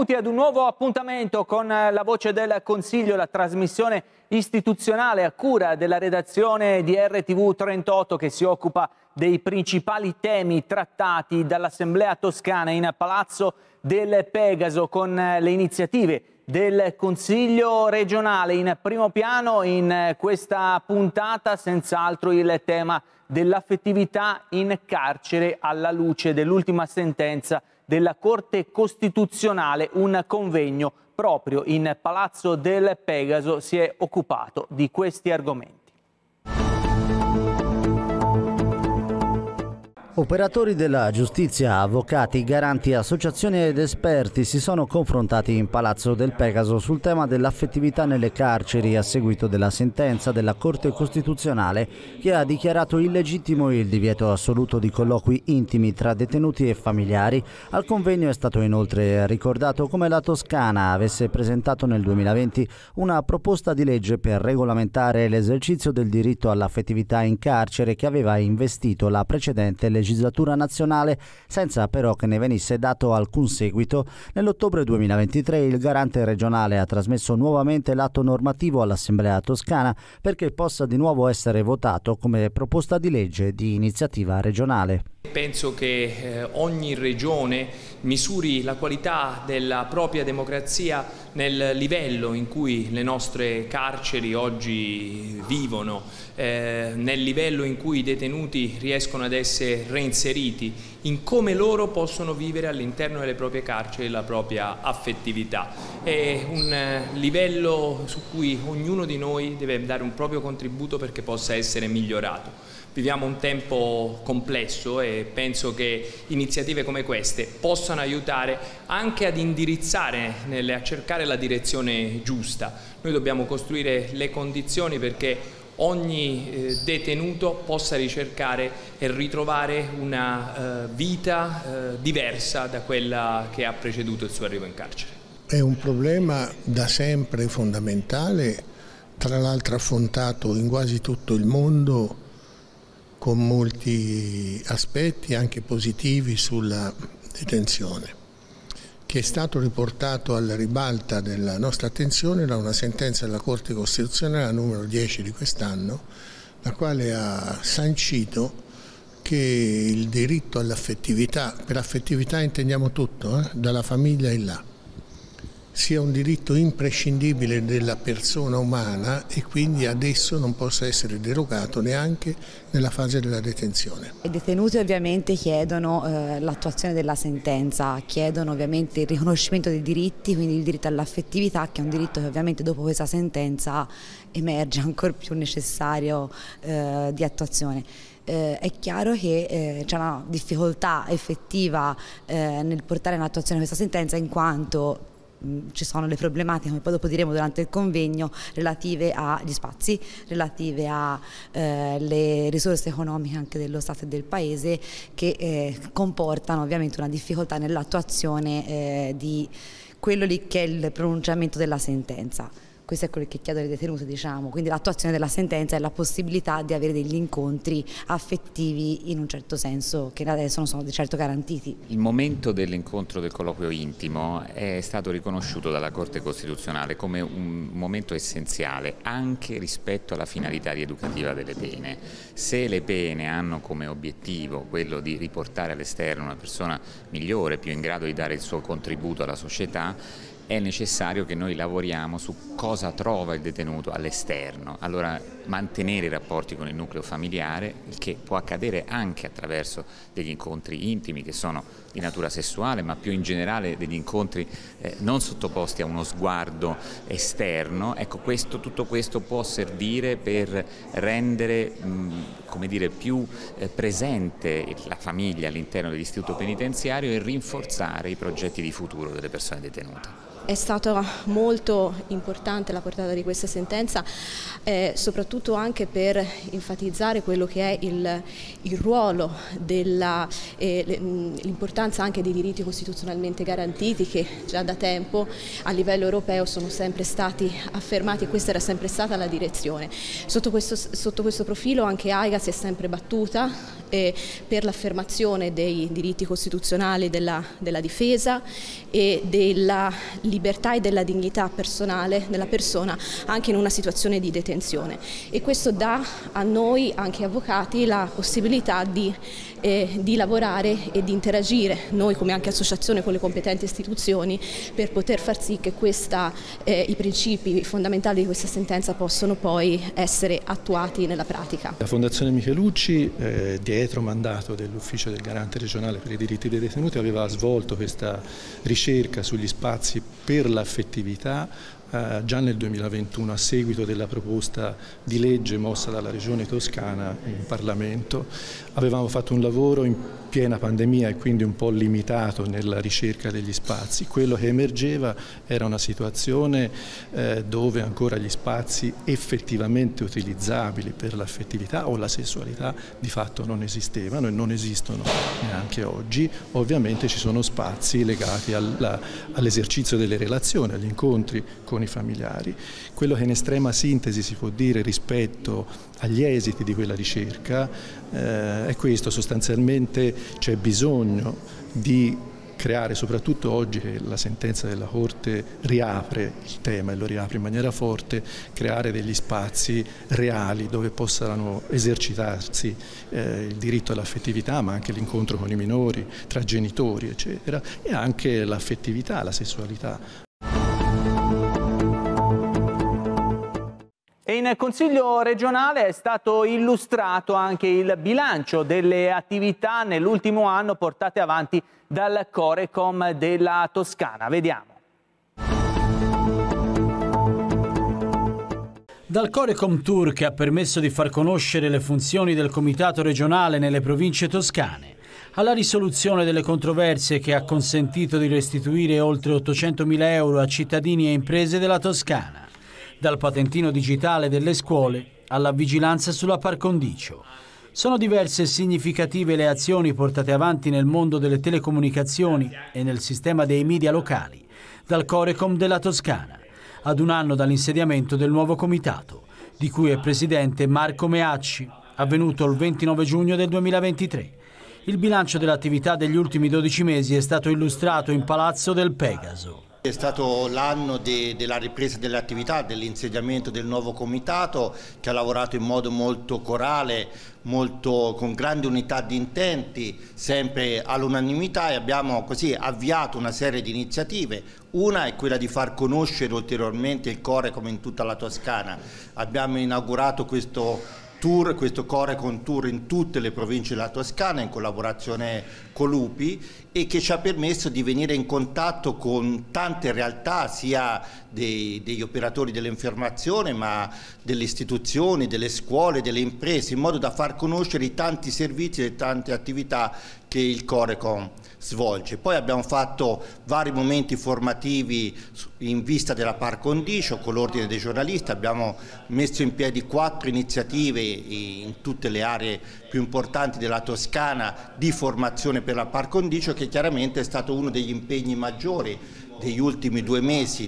Benvenuti ad un nuovo appuntamento con la Voce del Consiglio, la trasmissione istituzionale a cura della redazione di RTV 38 che si occupa dei principali temi trattati dall'Assemblea toscana in Palazzo del Pegaso, con le iniziative del Consiglio regionale in primo piano. In questa puntata senz'altro il tema dell'affettività in carcere alla luce dell'ultima sentenza della Corte Costituzionale. Un convegno proprio in Palazzo del Pegaso si è occupato di questi argomenti. Operatori della giustizia, avvocati, garanti, associazioni ed esperti si sono confrontati in Palazzo del Pegaso sul tema dell'affettività nelle carceri a seguito della sentenza della Corte Costituzionale che ha dichiarato illegittimo il divieto assoluto di colloqui intimi tra detenuti e familiari. Al convegno è stato inoltre ricordato come la Toscana avesse presentato nel 2020 una proposta di legge per regolamentare l'esercizio del diritto all'affettività in carcere che aveva investito la precedente legislatura nazionale senza però che ne venisse dato alcun seguito. Nell'ottobre 2023 il garante regionale ha trasmesso nuovamente l'atto normativo all'Assemblea toscana perché possa di nuovo essere votato come proposta di legge di iniziativa regionale. Penso che ogni regione misuri la qualità della propria democrazia nel livello in cui le nostre carceri oggi vivono, nel livello in cui i detenuti riescono ad essere reinseriti, in come loro possono vivere all'interno delle proprie carceri la propria affettività. È un livello su cui ognuno di noi deve dare un proprio contributo perché possa essere migliorato. Viviamo un tempo complesso e penso che iniziative come queste possano aiutare anche ad indirizzare, a cercare la direzione giusta. Noi dobbiamo costruire le condizioni perché ogni detenuto possa ricercare e ritrovare una vita diversa da quella che ha preceduto il suo arrivo in carcere. È un problema da sempre fondamentale, tra l'altro affrontato in quasi tutto il mondo, con molti aspetti anche positivi sulla detenzione, che è stato riportato alla ribalta della nostra attenzione da una sentenza della Corte Costituzionale, numero 10 di quest'anno, la quale ha sancito che il diritto all'affettività, per affettività intendiamo tutto, dalla famiglia in là, sia un diritto imprescindibile della persona umana e quindi adesso non possa essere derogato neanche nella fase della detenzione. I detenuti ovviamente chiedono l'attuazione della sentenza, chiedono ovviamente il riconoscimento dei diritti, quindi il diritto all'affettività, che è un diritto che ovviamente dopo questa sentenza emerge ancora più necessario di attuazione. È chiaro che c'è una difficoltà effettiva nel portare in attuazione questa sentenza, in quanto ci sono le problematiche, come poi dopo diremo durante il convegno, relative agli spazi, relative alle risorse economiche anche dello Stato e del Paese, che comportano ovviamente una difficoltà nell'attuazione di quello lì che è il pronunciamento della sentenza. Questo è quello che chiedo ai detenuti, diciamo, quindi l'attuazione della sentenza e la possibilità di avere degli incontri affettivi in un certo senso che adesso non sono di certo garantiti. Il momento dell'incontro del colloquio intimo è stato riconosciuto dalla Corte Costituzionale come un momento essenziale anche rispetto alla finalità rieducativa delle pene. Se le pene hanno come obiettivo quello di riportare all'esterno una persona migliore, più in grado di dare il suo contributo alla società, è necessario che noi lavoriamo su cosa trova il detenuto all'esterno. Allora mantenere i rapporti con il nucleo familiare, il che può accadere anche attraverso degli incontri intimi che sono di natura sessuale, ma più in generale degli incontri non sottoposti a uno sguardo esterno. Ecco, tutto questo può servire per rendere come dire, più presente la famiglia all'interno dell'istituto penitenziario e rinforzare i progetti di futuro delle persone detenute. È stata molto importante la portata di questa sentenza, soprattutto anche per enfatizzare quello che è il ruolo, l'importanza anche dei diritti costituzionalmente garantiti, che già da tempo a livello europeo sono sempre stati affermati, e questa era sempre stata la direzione. Sotto questo profilo anche AIGA si è sempre battuta per l'affermazione dei diritti costituzionali della difesa e della libertà e della dignità personale della persona anche in una situazione di detenzione, e questo dà a noi, anche avvocati, la possibilità di lavorare e di interagire, noi come anche associazione, con le competenti istituzioni, per poter far sì che i principi fondamentali di questa sentenza possano poi essere attuati nella pratica. La Fondazione Michelucci, dietro mandato dell'Ufficio del Garante regionale per i diritti dei detenuti, aveva svolto questa ricerca sugli spazi per l'affettività già nel 2021, a seguito della proposta di legge mossa dalla Regione Toscana in Parlamento. Avevamo fatto un lavoro in piena pandemia e quindi un po' limitato nella ricerca degli spazi. Quello che emergeva era una situazione dove ancora gli spazi effettivamente utilizzabili per l'affettività o la sessualità di fatto non esistevano e non esistono neanche oggi. Ovviamente ci sono spazi legati all'esercizio delle relazioni, agli incontri con i familiari. Quello che in estrema sintesi si può dire rispetto agli esiti di quella ricerca è questo: sostanzialmente c'è bisogno di creare, soprattutto oggi che la sentenza della Corte riapre il tema e lo riapre in maniera forte, creare degli spazi reali dove possano esercitarsi il diritto all'affettività, ma anche l'incontro con i minori, tra genitori eccetera, e anche l'affettività, la sessualità. E in Consiglio regionale è stato illustrato anche il bilancio delle attività nell'ultimo anno portate avanti dal Corecom della Toscana. Vediamo. Dal Corecom Tour, che ha permesso di far conoscere le funzioni del Comitato regionale nelle province toscane, alla risoluzione delle controversie che ha consentito di restituire oltre 800.000 euro a cittadini e imprese della Toscana, dal patentino digitale delle scuole alla vigilanza sulla par condicio. Sono diverse e significative le azioni portate avanti nel mondo delle telecomunicazioni e nel sistema dei media locali dal Corecom della Toscana, ad un anno dall'insediamento del nuovo comitato, di cui è presidente Marco Meacci, avvenuto il 29 giugno del 2023. Il bilancio dell'attività degli ultimi 12 mesi è stato illustrato in Palazzo del Pegaso. È stato l'anno della ripresa delle attività, dell'insediamento del nuovo comitato, che ha lavorato in modo molto corale, con grande unità di intenti, sempre all'unanimità, e abbiamo così avviato una serie di iniziative. Una è quella di far conoscere ulteriormente il Corecom in tutta la Toscana. Abbiamo inaugurato questo Corecom Tour in tutte le province della Toscana in collaborazione con l'UPI, e che ci ha permesso di venire in contatto con tante realtà, sia degli operatori dell'informazione, ma delle istituzioni, delle scuole, delle imprese, in modo da far conoscere i tanti servizi e le tante attività che il Corecom svolge. Poi abbiamo fatto vari momenti formativi in vista della par condicio con l'Ordine dei giornalisti, abbiamo messo in piedi 4 iniziative in tutte le aree più importanti della Toscana di formazione per la par condicio, che chiaramente è stato uno degli impegni maggiori degli ultimi 2 mesi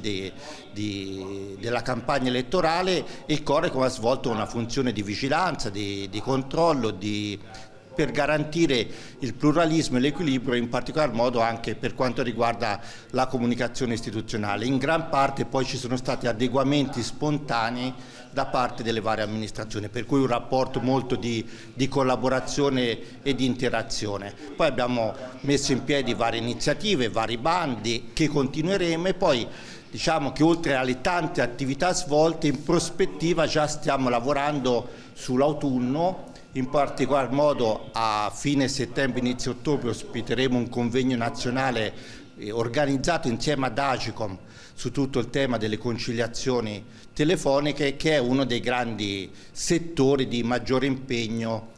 della campagna elettorale. Il Corecom ha svolto una funzione di vigilanza, di controllo, per garantire il pluralismo e l'equilibrio, in particolar modo anche per quanto riguarda la comunicazione istituzionale. In gran parte poi ci sono stati adeguamenti spontanei da parte delle varie amministrazioni, per cui un rapporto molto di collaborazione e di interazione. Poi abbiamo messo in piedi varie iniziative, vari bandi che continueremo, e poi diciamo che oltre alle tante attività svolte, in prospettiva già stiamo lavorando sull'autunno. In particolar modo a fine settembre, inizio ottobre ospiteremo un convegno nazionale organizzato insieme ad Agicom su tutto il tema delle conciliazioni telefoniche, che è uno dei grandi settori di maggiore impegno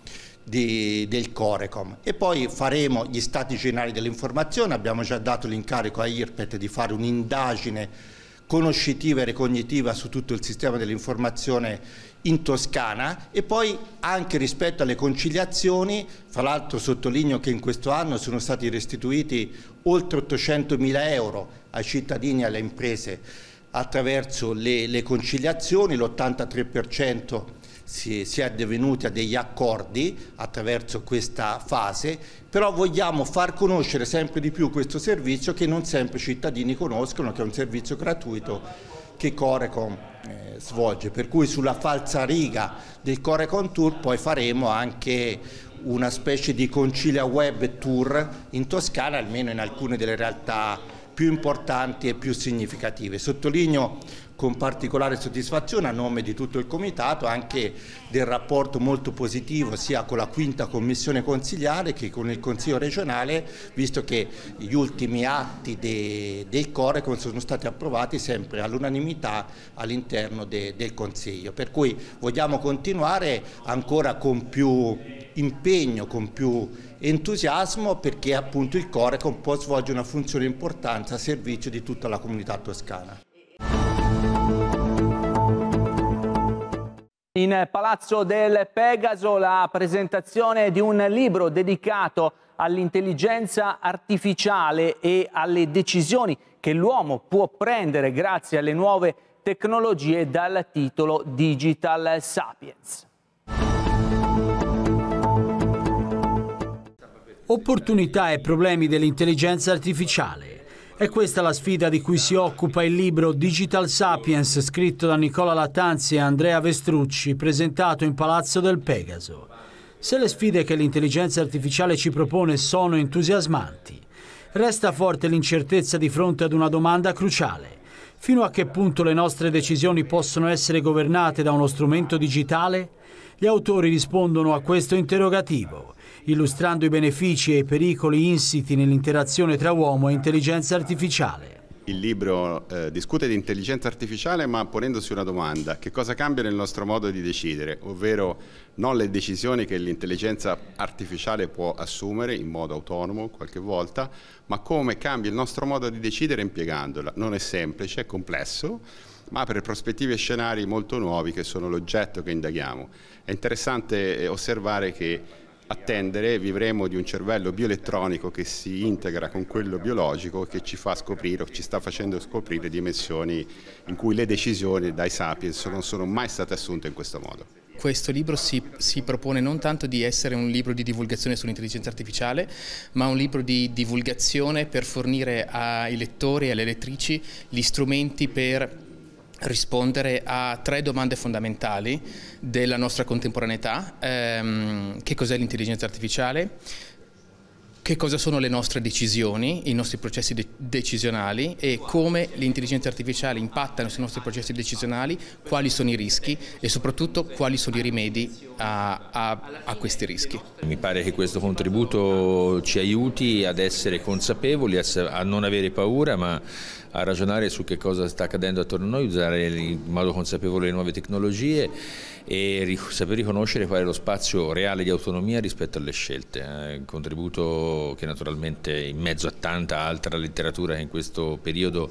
del Corecom. E poi faremo gli stati generali dell'informazione. Abbiamo già dato l'incarico a IRPET di fare un'indagine conoscitiva e recognitiva su tutto il sistema dell'informazione in Toscana, e poi anche rispetto alle conciliazioni. Fra l'altro sottolineo che in questo anno sono stati restituiti oltre 800.000 euro ai cittadini e alle imprese attraverso le conciliazioni. L'83% si è addivenuti a degli accordi attraverso questa fase, però vogliamo far conoscere sempre di più questo servizio che non sempre i cittadini conoscono, che è un servizio gratuito che Corecom svolge, per cui sulla falsariga del Corecom Tour poi faremo anche una specie di concilia web tour in Toscana, almeno in alcune delle realtà più importanti e più significative. Sottolineo con particolare soddisfazione a nome di tutto il Comitato anche del rapporto molto positivo sia con la 5ª Commissione Consiliare che con il Consiglio regionale, visto che gli ultimi atti del Corecom sono stati approvati sempre all'unanimità all'interno del Consiglio. Per cui vogliamo continuare ancora con più impegno, con più entusiasmo, perché appunto il Corecom può svolgere una funzione importante a servizio di tutta la comunità toscana. In Palazzo del Pegaso la presentazione di un libro dedicato all'intelligenza artificiale e alle decisioni che l'uomo può prendere grazie alle nuove tecnologie, dal titolo Digital Sapiens. Opportunità e problemi dell'intelligenza artificiale. È questa la sfida di cui si occupa il libro Digital Sapiens, scritto da Nicola Lattanzi e Andrea Vestrucci, presentato in Palazzo del Pegaso. Se le sfide che l'intelligenza artificiale ci propone sono entusiasmanti, resta forte l'incertezza di fronte ad una domanda cruciale. Fino a che punto le nostre decisioni possono essere governate da uno strumento digitale? Gli autori rispondono a questo interrogativo, illustrando i benefici e i pericoli insiti nell'interazione tra uomo e intelligenza artificiale. Il libro discute di intelligenza artificiale, ma ponendosi una domanda: che cosa cambia nel nostro modo di decidere, ovvero non le decisioni che l'intelligenza artificiale può assumere in modo autonomo qualche volta, ma come cambia il nostro modo di decidere impiegandola. Non è semplice, è complesso, ma per prospettive e scenari molto nuovi che sono l'oggetto che indaghiamo. È interessante osservare che attendere vivremo di un cervello bioelettronico che si integra con quello biologico e che ci fa scoprire, o ci sta facendo scoprire, dimensioni in cui le decisioni dai sapiens non sono mai state assunte in questo modo. Questo libro si propone non tanto di essere un libro di divulgazione sull'intelligenza artificiale, ma un libro di divulgazione per fornire ai lettori e alle lettrici gli strumenti per rispondere a 3 domande fondamentali della nostra contemporaneità. Che cos'è l'intelligenza artificiale? Che cosa sono le nostre decisioni, i nostri processi decisionali, e come l'intelligenza artificiale impatta sui nostri processi decisionali, quali sono i rischi e soprattutto quali sono i rimedi a questi rischi. Mi pare che questo contributo ci aiuti ad essere consapevoli, a non avere paura, ma a ragionare su che cosa sta accadendo attorno a noi, usare in modo consapevole le nuove tecnologie e saper riconoscere qual è lo spazio reale di autonomia rispetto alle scelte. Un contributo che naturalmente, in mezzo a tanta altra letteratura che in questo periodo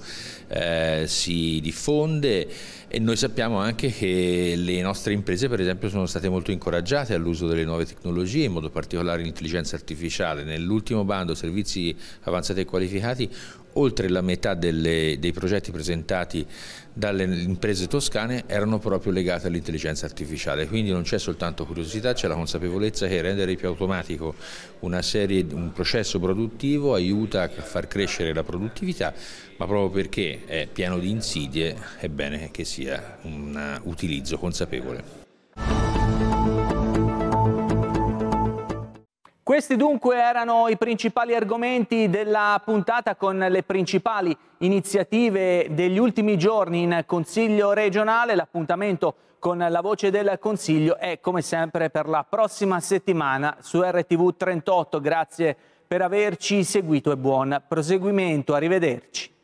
si diffonde, e noi sappiamo anche che le nostre imprese, per esempio, sono state molto incoraggiate all'uso delle nuove tecnologie, in modo particolare l'intelligenza artificiale. Nell'ultimo bando servizi avanzati e qualificati, oltre la metà dei progetti presentati dalle imprese toscane erano proprio legate all'intelligenza artificiale, quindi non c'è soltanto curiosità, c'è la consapevolezza che rendere più automatico un processo produttivo aiuta a far crescere la produttività, ma proprio perché è pieno di insidie è bene che sia un utilizzo consapevole. Questi dunque erano i principali argomenti della puntata, con le principali iniziative degli ultimi giorni in Consiglio regionale. L'appuntamento con la voce del Consiglio è come sempre per la prossima settimana su RTV 38. Grazie per averci seguito e buon proseguimento. Arrivederci.